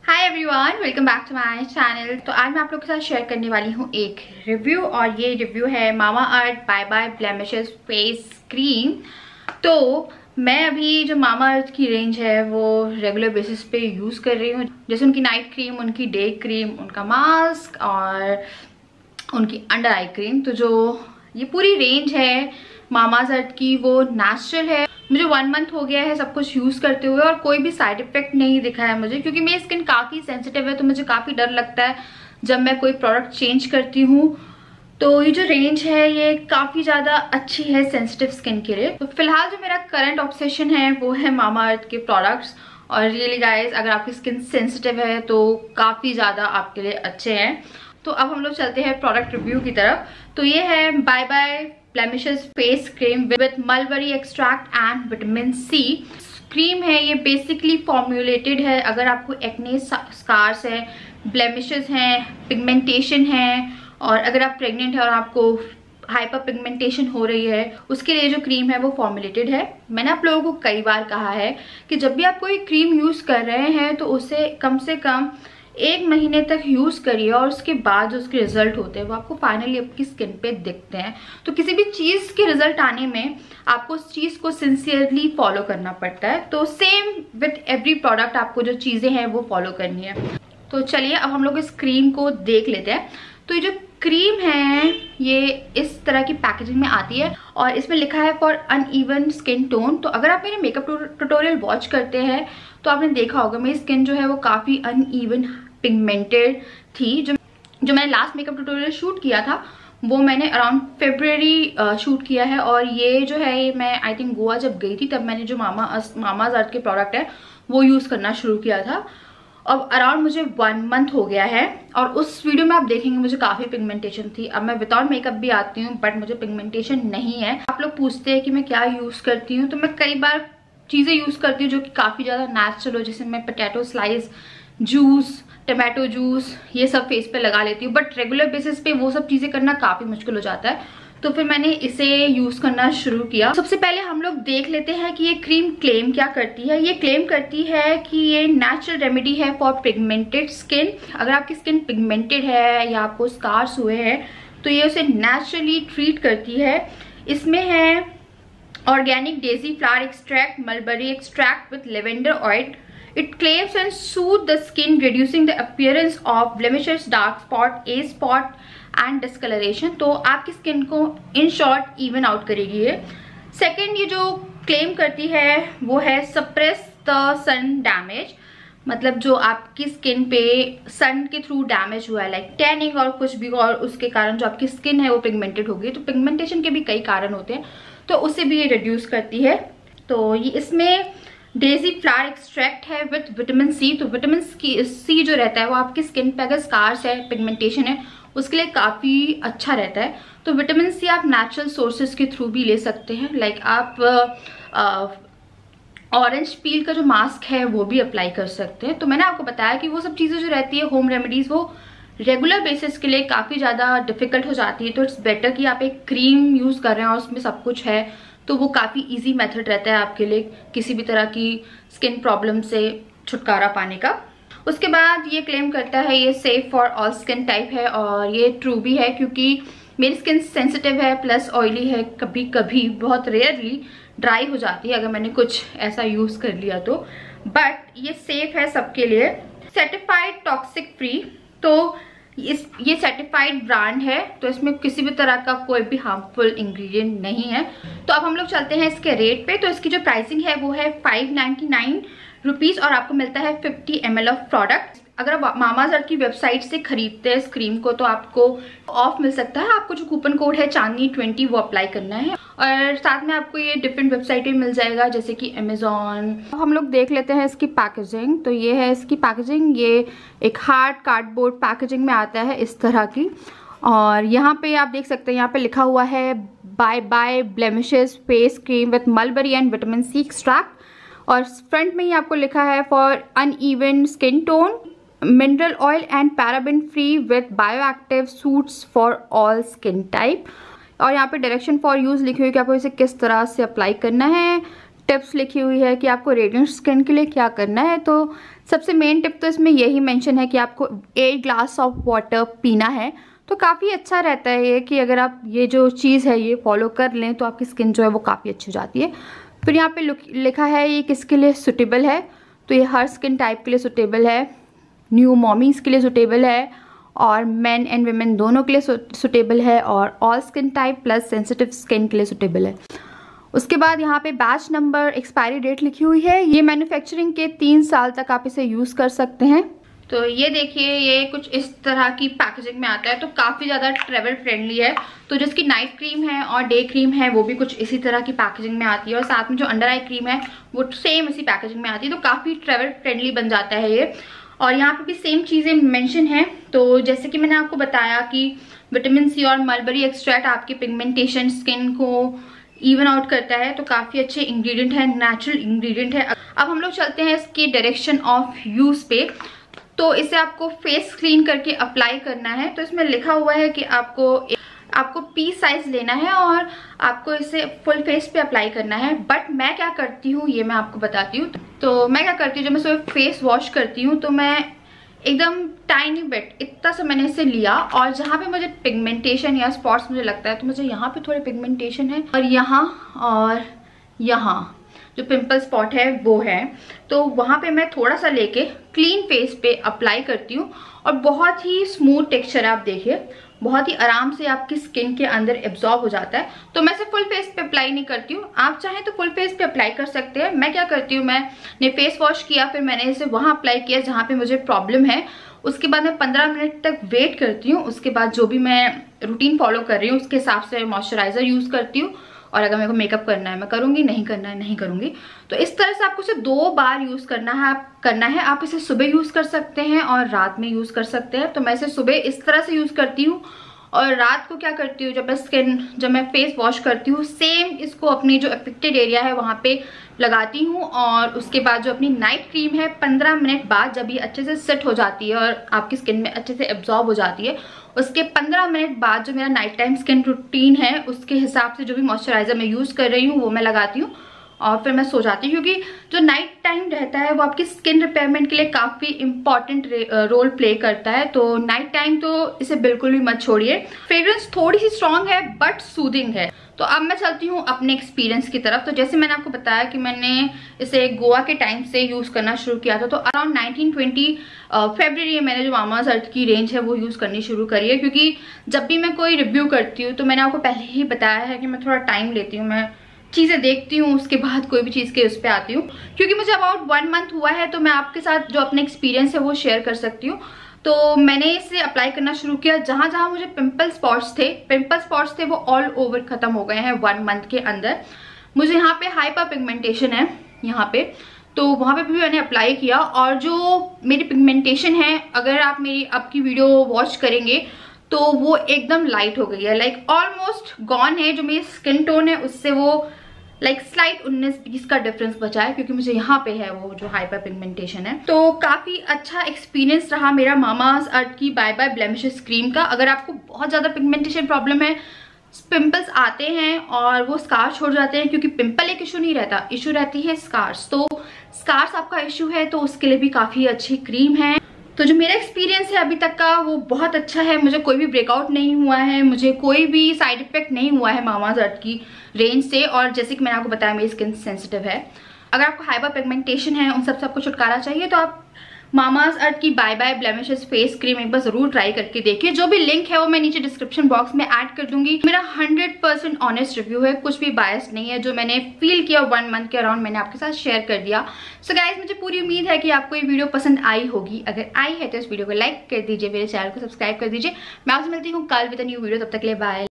Hi everyone, welcome back to my channel. तो आज मैं आप लोगों के साथ शेयर करने वाली हूँ एक रिव्यू, और ये रिव्यू है Mamaearth bye bye blemishes face cream. तो मैं अभी जो मामा अर्थ की रेंज है वो रेगुलर बेसिस पे यूज़ कर रही हूँ, जैसे उनकी नाइट क्रीम, उनकी डे क्रीम, उनका मास्क और उनकी अंडर आई क्रीम। तो जो ये पूरी रेंज है मामा अर्थ की वो नेचुरल है। मुझे 1 मंथ हो गया है सब कुछ यूज़ करते हुए और कोई भी साइड इफेक्ट नहीं दिखा है मुझे, क्योंकि मेरी स्किन काफ़ी सेंसिटिव है। तो मुझे काफ़ी डर लगता है जब मैं कोई प्रोडक्ट चेंज करती हूँ। तो ये जो रेंज है ये काफ़ी ज़्यादा अच्छी है सेंसिटिव स्किन के लिए। तो फिलहाल जो मेरा करंट ऑब्सेशन है वो है मामा अर्थ के प्रोडक्ट्स। और रियली गाइज, अगर आपकी स्किन सेंसिटिव है तो काफ़ी ज़्यादा आपके लिए अच्छे हैं। तो अब हम लोग चलते हैं प्रोडक्ट रिव्यू की तरफ। तो ये है bye bye blemishes face cream with mulberry extract and vitamin C cream है। ये बेसिकली फॉर्म्युलेटेड है अगर आपको एक्ने स्कार्स है, ब्लेमिशेस हैं, पिगमेंटेशन है, और अगर आप प्रेग्नेंट है और आपको हाइपर पिगमेंटेशन हो रही है, उसके लिए जो क्रीम है वो फॉर्मुलेटेड है। मैंने आप लोगों को कई बार कहा है कि जब भी आप कोई क्रीम यूज़ कर रहे हैं तो उसे कम से कम 1 महीने तक यूज़ करिए, और उसके बाद जो उसके रिजल्ट होते हैं वो आपको फाइनली आपकी स्किन पे दिखते हैं। तो किसी भी चीज़ के रिजल्ट आने में आपको उस चीज़ को सिंसियरली फॉलो करना पड़ता है। तो सेम विथ एवरी प्रोडक्ट आपको जो चीज़ें हैं वो फॉलो करनी है। तो चलिए अब हम लोग इस क्रीम को देख लेते हैं। तो ये जो क्रीम है ये इस तरह की पैकेजिंग में आती है और इसमें लिखा है फॉर अनइवन स्किन टोन। तो अगर आप मेरे मेकअप ट्यूटोरियल वॉच करते हैं तो आपने देखा होगा मेरी स्किन जो है वो काफ़ी अनइवन पिगमेंटेड थी। जो मैंने लास्ट मेकअप ट्यूटोरियल शूट किया था वो मैंने अराउंड फरवरी शूट किया है। और ये जो है ये मैं आई थिंक गोवा जब गई थी तब मैंने जो मामा अर्थ के प्रोडक्ट है वो यूज़ करना शुरू किया था। अब अराउंड मुझे 1 मंथ हो गया है और उस वीडियो में आप देखेंगे मुझे काफ़ी पिगमेंटेशन थी। अब मैं विदाउट मेकअप भी आती हूँ बट मुझे पिगमेंटेशन नहीं है। आप लोग पूछते हैं कि मैं क्या यूज़ करती हूँ, तो मैं कई बार चीज़ें यूज़ करती हूँ जो कि काफ़ी ज़्यादा नेचुरल हो, जैसे मैं potato slice juice, tomato juice, ये सब फेस पे लगा लेती हूँ। बट रेगुलर बेसिस पे वो सब चीज़ें करना काफ़ी मुश्किल हो जाता है, तो फिर मैंने इसे यूज़ करना शुरू किया। सबसे पहले हम लोग देख लेते हैं कि ये क्रीम क्लेम क्या करती है। ये क्लेम करती है कि ये नेचुरल रेमेडी है फॉर पिगमेंटेड स्किन। अगर आपकी स्किन पिगमेंटेड है या आपको स्कार्स हुए हैं तो ये उसे नेचुरली ट्रीट करती है। इसमें है organic daisy flower extract, mulberry extract with lavender oil. It claims and soothe the skin, reducing the appearance of blemishes, dark spot, A spot and discoloration। तो आपकी स्किन को इन शॉर्ट इवन आउट करेगी ये। Second, ये जो claim करती है वो है सप्रेस द सन डैमेज। मतलब जो आपकी स्किन पे सन के थ्रू डैमेज हुआ है, लाइक टैनिंग और कुछ भी, और उसके कारण जो आपकी स्किन है वो पिगमेंटेड हो गई। तो पिगमेंटेशन के भी कई कारण होते हैं, तो उसे भी ये रिड्यूस करती है। तो ये इसमें डेजी फ्लावर एक्सट्रैक्ट है विथ विटामिन सी। तो विटामिन सी जो रहता है वो आपकी स्किन पे अगर स्कार्स है, पिगमेंटेशन है, उसके लिए काफ़ी अच्छा रहता है। तो विटामिन सी आप नेचुरल सोर्सेज के थ्रू भी ले सकते हैं। लाइक आप ऑरेंज पील का जो मास्क है वो भी अप्लाई कर सकते हैं। तो मैंने आपको बताया कि वो सब चीज़ें जो रहती है होम रेमेडीज़ वो रेगुलर बेसिस के लिए काफ़ी ज़्यादा डिफिकल्ट हो जाती है। तो इट्स बेटर कि आप एक क्रीम यूज़ कर रहे हैं और उसमें सब कुछ है, तो वो काफ़ी इजी मेथड रहता है आपके लिए किसी भी तरह की स्किन प्रॉब्लम से छुटकारा पाने का। उसके बाद ये क्लेम करता है ये safe for all skin type है, और ये ट्रू भी है क्योंकि मेरी स्किन सेंसिटिव है प्लस ऑयली है, कभी कभी बहुत रेयरली ड्राई हो जाती है अगर मैंने कुछ ऐसा यूज़ कर लिया तो। बट ये सेफ है सबके लिए। सर्टिफाइड टॉक्सिक फ्री, तो ये सर्टिफाइड ब्रांड है, तो इसमें किसी भी तरह का कोई भी हार्मफुल इंग्रेडिएंट नहीं है। तो अब हम लोग चलते हैं इसके रेट पे। तो इसकी जो प्राइसिंग है वो है 599 रुपीज़ और आपको मिलता है 50 ml ऑफ प्रोडक्ट। अगर आप मामा अर्थ की वेबसाइट से खरीदते हैं इस क्रीम को तो आपको ऑफ मिल सकता है। आपको जो कूपन कोड है चांदनी 20 वो अप्लाई करना है, और साथ में आपको ये डिफरेंट वेबसाइटें मिल जाएगा जैसे कि अमेजॉन। हम लोग देख लेते हैं इसकी पैकेजिंग। तो ये है इसकी पैकेजिंग। ये एक हार्ड कार्डबोर्ड पैकेजिंग में आता है इस तरह की, और यहाँ पे आप देख सकते हैं यहाँ पे लिखा हुआ है bye bye blemishes face cream with mulberry and vitamin C extract, और फ्रंट में ही आपको लिखा है for uneven skin tone, mineral oil and paraben free with bioactive suits for all skin type. और यहाँ पे डायरेक्शन फॉर यूज़ लिखी हुई कि आपको इसे किस तरह से अप्लाई करना है। टिप्स लिखी हुई है कि आपको रेडिएंट स्किन के लिए क्या करना है। तो सबसे मेन टिप तो इसमें यही मेंशन है कि आपको 8 ग्लास ऑफ वाटर पीना है। तो काफ़ी अच्छा रहता है ये कि अगर आप ये जो चीज़ है ये फॉलो कर लें तो आपकी स्किन जो है वो काफ़ी अच्छी हो जाती है। फिर यहाँ पे लिखा है ये किसके लिए सूटेबल है, तो ये हर स्किन टाइप के लिए सूटेबल है, न्यू मॉमीज़ के लिए सूटेबल है, और मेन एंड वीमेन दोनों के लिए सूटेबल है, और all skin type plus sensitive skin के लिए सूटेबल है। उसके बाद यहाँ पे बैच नंबर, एक्सपायरी डेट लिखी हुई है। ये मैन्युफैक्चरिंग के 3 साल तक आप इसे यूज़ कर सकते हैं। तो ये देखिए ये कुछ इस तरह की पैकेजिंग में आता है, तो काफ़ी ज़्यादा ट्रेवल फ्रेंडली है। तो जिसकी नाइट क्रीम है और डे क्रीम है वो भी कुछ इसी तरह की पैकेजिंग में आती है, और साथ में जो अंडर आई क्रीम है वो सेम इसी पैकेजिंग में आती है। तो काफ़ी ट्रेवल फ्रेंडली बन जाता है ये। और यहाँ पे भी सेम चीज़ें मेंशन हैं। तो जैसे कि मैंने आपको बताया कि विटामिन सी और मलबरी एक्सट्रैक्ट आपकी पिगमेंटेशन स्किन को इवन आउट करता है। तो काफ़ी अच्छे इंग्रेडिएंट है, नेचुरल इंग्रेडिएंट है। अब हम लोग चलते हैं इसकी डायरेक्शन ऑफ यूज़ पे। तो इसे आपको फेस क्लीन करके अप्लाई करना है। तो इसमें लिखा हुआ है कि आपको पी साइज लेना है और आपको इसे फुल फेस पे अप्लाई करना है। बट मैं क्या करती हूँ ये मैं आपको बताती हूँ। तो मैं क्या करती हूँ, जब मैं सुबह फेस वॉश करती हूँ तो मैं एकदम टाइनी बिट इतना सा मैंने इसे लिया, और जहाँ पे मुझे पिगमेंटेशन या स्पॉट्स मुझे लगता है, तो मुझे यहाँ पे थोड़े पिगमेंटेशन है और यहाँ जो पिंपल स्पॉट है वो है, तो वहाँ पे मैं थोड़ा सा लेके क्लीन फेस पे अप्लाई करती हूँ। और बहुत ही स्मूथ टेक्सचर है, आप देखिए बहुत ही आराम से आपकी स्किन के अंदर एब्जॉर्ब हो जाता है। तो मैं इसे फुल फेस पे अप्लाई नहीं करती हूँ, आप चाहें तो फुल फेस पे अप्लाई कर सकते हैं। मैं क्या करती हूँ, मैंने फेस वॉश किया, फिर मैंने इसे वहाँ अप्लाई किया जहाँ पे मुझे प्रॉब्लम है। उसके बाद मैं 15 मिनट तक वेट करती हूँ। उसके बाद जो भी मैं रूटीन फॉलो कर रही हूँ उसके हिसाब से मॉइस्चराइजर यूज़ करती हूँ, और अगर मेरे को मेकअप करना है मैं करूँगी, नहीं करना है नहीं करूँगी। तो इस तरह से आपको इसे 2 बार यूज़ करना है। आप इसे सुबह यूज़ कर सकते हैं और रात में यूज़ कर सकते हैं। तो मैं इसे सुबह इस तरह से यूज़ करती हूँ, और रात को क्या करती हूँ, जब मैं फेस वॉश करती हूँ सेम इसको अपनी जो अफेक्टेड एरिया है वहाँ पे लगाती हूँ। और उसके बाद जो अपनी नाइट क्रीम है 15 मिनट बाद जब ये अच्छे से सेट हो जाती है और आपकी स्किन में अच्छे से एब्जॉर्ब हो जाती है, उसके 15 मिनट बाद जो मेरा नाइट टाइम स्किन रूटीन है उसके हिसाब से जो भी मॉइस्चराइजर मैं यूज़ कर रही हूँ वो मैं लगाती हूँ, और फिर मैं सो जाती हूँ। क्योंकि जो नाइट टाइम रहता है वो आपकी स्किन रिपेयरमेंट के लिए काफ़ी इंपॉर्टेंट रोल प्ले करता है। तो नाइट टाइम तो इसे बिल्कुल भी मत छोड़िए। फ्रेग्रेंस थोड़ी सी स्ट्रॉन्ग है बट सूदिंग है। तो अब मैं चलती हूँ अपने एक्सपीरियंस की तरफ। तो जैसे मैंने आपको बताया कि मैंने इसे गोवा के टाइम से यूज़ करना शुरू किया था, तो अराउंड 1920 फरवरी मैंने जो मामाअर्थ अर्थ की रेंज है वो यूज़ करनी शुरू करी है। क्योंकि जब भी मैं कोई रिव्यू करती हूँ तो मैंने आपको पहले ही बताया है कि मैं थोड़ा टाइम लेती हूँ, मैं चीज़ें देखती हूँ उसके बाद कोई भी चीज़ के उस पर आती हूँ। क्योंकि मुझे अबाउट 1 मंथ हुआ है तो मैं आपके साथ जो अपने एक्सपीरियंस है वो शेयर कर सकती हूँ। तो मैंने इसे अप्लाई करना शुरू किया। जहाँ जहाँ मुझे पिंपल स्पॉट्स थे वो ऑल ओवर खत्म हो गए हैं 1 मंथ के अंदर। मुझे यहाँ पे हाइपर पिगमेंटेशन है यहाँ पे, तो वहाँ पे भी मैंने अप्लाई किया। और जो मेरी पिगमेंटेशन है, अगर आप मेरी आपकी वीडियो वॉच करेंगे तो वो एकदम लाइट हो गई है, लाइक ऑलमोस्ट गॉन है। जो मेरी स्किन टोन है उससे वो लाइक स्लाइट 19-20 का डिफरेंस बचा है, क्योंकि मुझे यहाँ पे है वो जो हाइपर पिगमेंटेशन है। तो काफ़ी अच्छा एक्सपीरियंस रहा मेरा मामाअर्थ अर्थ की बाय बाय ब्लेमिशेस क्रीम का। अगर आपको बहुत ज़्यादा पिगमेंटेशन प्रॉब्लम है, पिंपल्स आते हैं और वो स्कार छोड़ जाते हैं, क्योंकि पिंपल एक इशू नहीं रहता, इशू रहती है स्कार्स। तो स्कार्स आपका इशू है तो उसके लिए भी काफ़ी अच्छी क्रीम है। तो जो मेरा एक्सपीरियंस है अभी तक का वो बहुत अच्छा है। मुझे कोई भी ब्रेकआउट नहीं हुआ है, मुझे कोई भी साइड इफेक्ट नहीं हुआ है मामाअर्थ अर्थ की रेंज से। और जैसे कि मैंने आपको बताया मेरी स्किन सेंसिटिव है। अगर आपको हाइपर पिगमेंटेशन है, उन सबसे आपको छुटकारा चाहिए, तो आप मामाअर्थ अर्थ की bye bye blemishes face cream एक बार जरूर ट्राई करके देखिए। जो भी लिंक है वो मैं नीचे डिस्क्रिप्शन बॉक्स में ऐड कर दूंगी। मेरा 100% ऑनेस्ट रिव्यू है, कुछ भी बायस नहीं है। जो मैंने फील किया 1 मंथ के अराउंड मैंने आपके साथ शेयर कर दिया। सो गाइज, मुझे पूरी उम्मीद है कि आपको ये वीडियो पसंद आई होगी। अगर आई है तो इस वीडियो को लाइक कर दीजिए, मेरे चैनल को सब्सक्राइब कर दीजिए। मैं आपसे मिलती हूँ कल विद अ न्यू वीडियो। तब तक के लिए बाय।